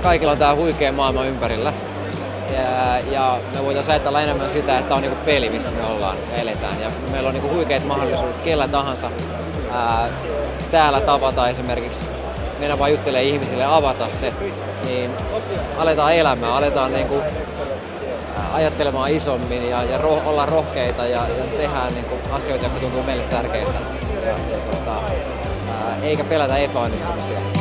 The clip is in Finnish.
kaikilla on tää huikea maailma ympärillä. Ja me voitaisiin ajatella enemmän sitä, että on niinku peli, missä me ollaan ja eletään. Ja meillä on niinku huikeat mahdollisuudet kellä tahansa täällä tavata esimerkiksi. Mennä vaan juttelee ihmisille, avata se, niin aletaan elämään, aletaan niinku ajattelemaan isommin ja olla rohkeita ja tehdään niinku asioita, jotka tuntuu meille tärkeiltä. Eikä pelätä epäonnistumisia.